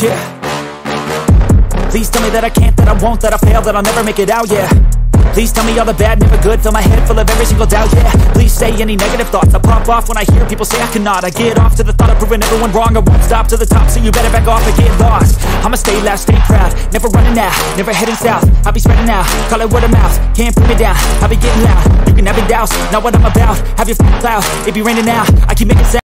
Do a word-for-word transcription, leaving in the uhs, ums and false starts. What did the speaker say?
Yeah. Please tell me that I can't, that I won't, that I fail, that I'll never make it out, yeah. Please tell me all the bad, never good. Fill my head full of every single doubt, yeah. Please say any negative thoughts. I pop off when I hear people say I cannot. I get off to the thought of proving everyone wrong. I won't stop to the top, so you better back off and get lost. I'ma stay loud, stay proud, never running out, never heading south. I'll be spreading out, call it word of mouth. Can't put me down, I'll be getting loud. You can have your doubts, not what I'm about. Have your f***ing cloud, it be raining now, I keep making sound.